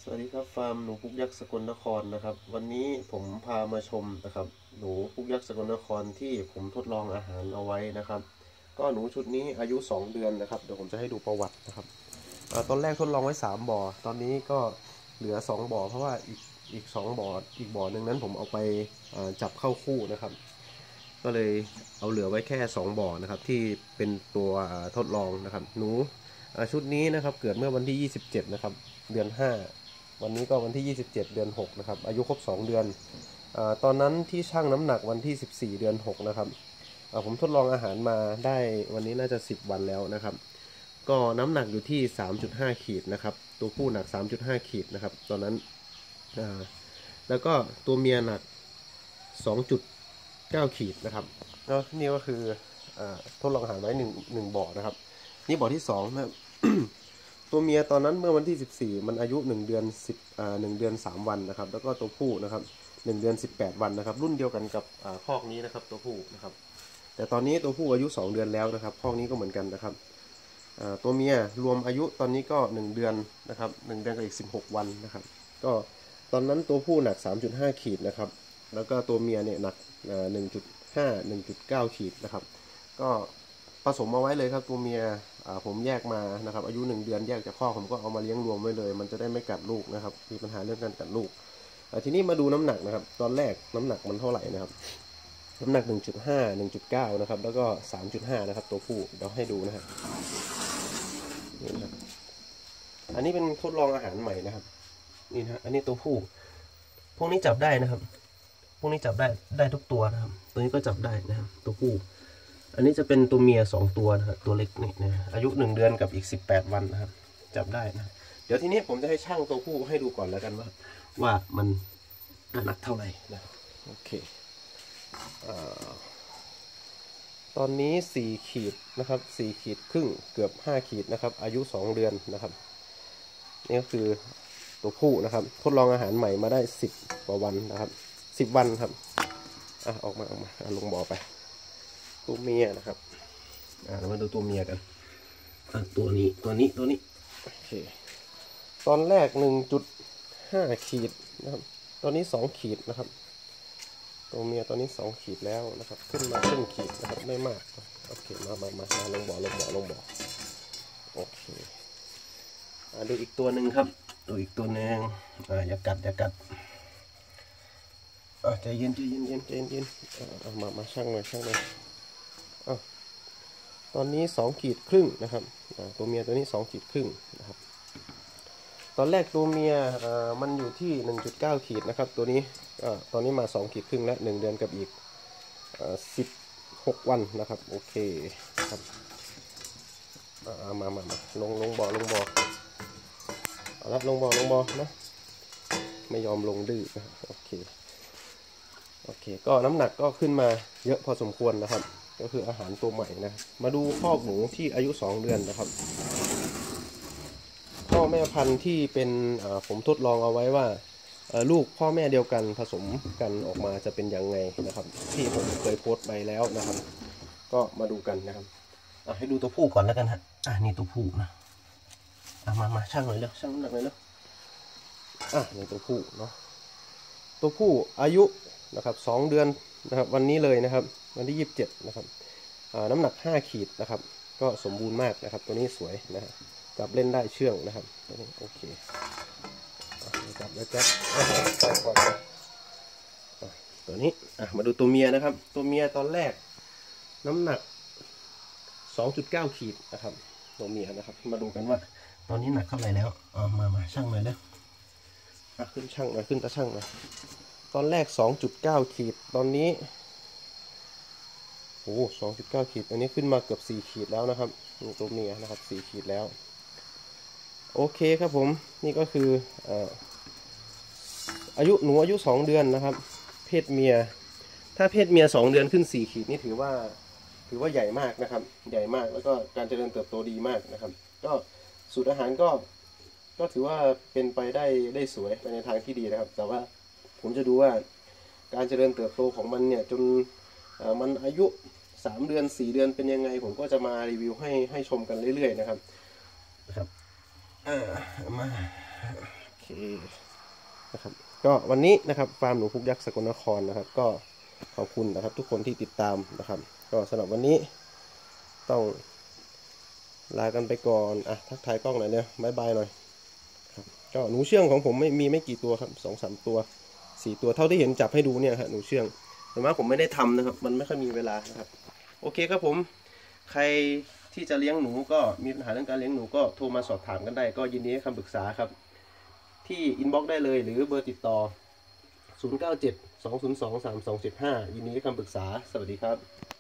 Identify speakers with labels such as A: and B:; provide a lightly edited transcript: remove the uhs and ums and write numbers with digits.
A: สวัสดีครับฟาร์มหนูพุกยักษ์สกลนครนะครับวันนี้ผมพามาชมนะครับหนูพุกยักษ์สกลนครที่ผมทดลองอาหารเอาไว้นะครับก็หนูชุดนี้อายุ2 เดือนนะครับเดี๋ยวผมจะให้ดูประวัตินะครับตอนแรกทดลองไว้3บ่อตอนนี้ก็เหลือ2บ่อเพราะว่าอีก2บ่ออีกบ่อหนึ่งนั้นผมเอาไปจับเข้าคู่นะครับก็เลยเอาเหลือไว้แค่2บ่อนะครับที่เป็นตัวทดลองนะครับหนูชุดนี้นะครับเกิดเมื่อวันที่27นะครับเดือน5วันนี้ก็วันที่27เดือน6นะครับอายุครบ2 เดือนตอนนั้นที่ชั่งน้ำหนักวันที่14เดือน6นะครับผมทดลองอาหารมาได้วันนี้น่าจะ10วันแล้วนะครับก็น้ำหนักอยู่ที่ 3.5 ขีดนะครับตัวผู้หนัก 3.5 ขีดนะครับตอนนั้นแล้วก็ตัวเมียหนัก 2.9 ขีดนะครับแล้วนี่ก็คือทดลองอาหารไว้1บ่อนะครับนี่บ่อที่2นะครับ ตัวเมียตอนนั้นเมื่อวันที่14มันอายุ1 เดือน1 เดือน 3 วันนะครับแล้วก็ตัวผู้นะครับ1 เดือน 18 วันนะครับรุ่นเดียวกันกับคอกนี้นะครับตัวผู้นะครับแต่ตอนนี้ตัวผู้อายุ2 เดือนแล้วนะครับคอกนี้ก็เหมือนกันนะครับตัวเมียรวมอายุตอนนี้ก็1 เดือนนะครับ1 เดือนกับอีก16 วันนะครับก็ตอนนั้นตัวผู้หนัก 3.5 ขีดนะครับแล้วก็ตัวเมียเนี่ยหนัก1.9 ขีดนะครับก็ผสมมาไว้เลยครับตัวเมียผมแยกมานะครับอายุ1 เดือนแยกจากคอกผมก็เอามาเลี้ยงรวมไว้เลยมันจะได้ไม่กัดลูกนะครับมีปัญหาเรื่องการกัดลูกทีนี้มาดูน้ำหนักนะครับตอนแรกน้ำหนักมันเท่าไหร่นะครับน้ำหนัก 1.5 1.9 นะครับแล้วก็ 3.5 นะครับตัวผู้เดี๋ยวให้ดูนะครับนี่นะอันนี้เป็นทดลองอาหารใหม่นะครับนี่นะอันนี้ตัวผู้พวกนี้จับได้นะครับพวกนี้จับได้ทุกตัวนะครับตัวนี้ก็จับได้นะครับตัวผู้อันนี้จะเป็นตัวเมีย2 ตัวนะครับตัวเล็กนี่นะอายุ1 เดือนกับอีก18 วันนะครับจับได้นะเดี๋ยวทีนี้ผมจะให้ช่างตัวผู้ให้ดูก่อนแล้วกันว่ามันหนักเท่าไหร่นะโอเคตอนนี้4 ขีดนะครับ4 ขีดครึ่งเกือบ5 ขีดนะครับอายุ2 เดือนนะครับนี่ก็คือตัวผู้นะครับทดลองอาหารใหม่มาได้10 กว่าวันนะครับ10 วันครับออกมาลงบ่อไปตัวเมียนะครับเรามาดูตัวเมียกันตัวนี้โอเคตอนแรก 1.5 ขีดนะครับตอนนี้2 ขีดนะครับตัวเมียตอนนี้2 ขีดแล้วนะครับขึ้นมาครึ่งขีดนะครับไม่มากโอเคมาลงบ่อโอเคดูอีกตัวหนึ่งครับดูอีกตัวหนึ่งอย่ากัดใจเย็นมาช่างหน่อยตอนนี้2 ขีดครึ่งนะครับตัวเมียตัวนี้2 ขีดครึ่งนะครับตอนแรกตัวเมียมันอยู่ที่ 1.9 ขีดนะครับตัวนี้ตอนนี้มา2 ขีดครึ่งแล้ว1 เดือนกับอีก16 วันนะครับโอเคครับมาลงบ่อเอาละลงบ่อนะไม่ยอมลงดื้อนะโอเคก็น้ำหนักก็ขึ้นมาเยอะพอสมควรนะครับก็คืออาหารตัวใหม่นะมาดูคอกหมูที่อายุ2 เดือนนะครับพ่อแม่พันธุ์ที่เป็นผมทดลองเอาไว้ว่าลูกพ่อแม่เดียวกันผสมกันออกมาจะเป็นยังไงนะครับที่ผมเคยโพสต์ไปแล้วนะครับก็มาดูกันนะครับให้ดูตัวผู้ก่อนแล้วกันฮะนี่ตัวผู้นะมาช่างหน่อยแล้วช่างน้ำหนักหน่อยแล้วนี่ตัวผู้เนาะตัวผู้อายุนะครับ2 เดือนนะครับวันนี้เลยนะครับวันที่27นะครับน้ำหนัก5 ขีดนะครับก็สมบูรณ์มากนะครับตัวนี้สวยนะครับจับเล่นได้เชื่องนะครับตัวนี้โอเคจับแล้วจับตัวนี้มาดูตัวเมียนะครับตัวเมียตอนแรกน้ำหนัก 2.9 ขีดนะครับตัวเมียนะครับมาดูกันว่าตอนนี้หนักเท่าไหร่แล้วมาช่างหน่อยแล้วขึ้นช่างหน่อยขึ้นตาช่างหน่อยตอนแรก 2.9 ขีดตอนนี้2.9 ขีดตอนนี้ขึ้นมาเกือบ4 ขีดแล้วนะครับตัวเมียนะครับ4 ขีดแล้วโอเคครับผมนี่ก็คืออายุ2 เดือนนะครับเพศเมียถ้าเพศเมีย2 เดือนขึ้น4 ขีดนี่ถือว่าใหญ่มากนะครับใหญ่มากแล้วก็การเจริญเติบโตดีมากนะครับก็สูตรอาหารก็ถือว่าเป็นไปได้สวยไปในทางที่ดีนะครับแต่ว่าผมจะดูว่าการเจริญเติบโตของมันเนี่ยจนมันอายุ3 เดือน4 เดือนเป็นยังไงผมก็จะมารีวิวให้ชมกันเรื่อยๆนะครับมาโอเคเคนะครับก็วันนี้นะครับฟาร์มหนูพุกยักษ์สกลนครนะครับก็ขอบคุณนะครับทุกคนที่ติดตามนะครับก็สำหรับวันนี้ต้องลากันไปก่อนทักทายกล้องหน่อยเนี่ยบายบายหน่อยครับก็หนูเชื่องของผมไม่กี่ตัวครับ2-3 ตัว4 ตัวเท่าที่เห็นจับให้ดูเนี่ยครับหนูเชื่องแต่ว่าผมไม่ได้ทำนะครับมันไม่ค่อยมีเวลานะครับโอเคครับผมใครที่จะเลี้ยงหนูก็มีปัญหาเรื่องการเลี้ยงหนูก็โทรมาสอบถามกันได้ก็ยินดีให้คำปรึกษาครับที่อินบ็อกซ์ได้เลยหรือเบอร์ติดต่อ0972023275ยินดีให้คำปรึกษาสวัสดีครับ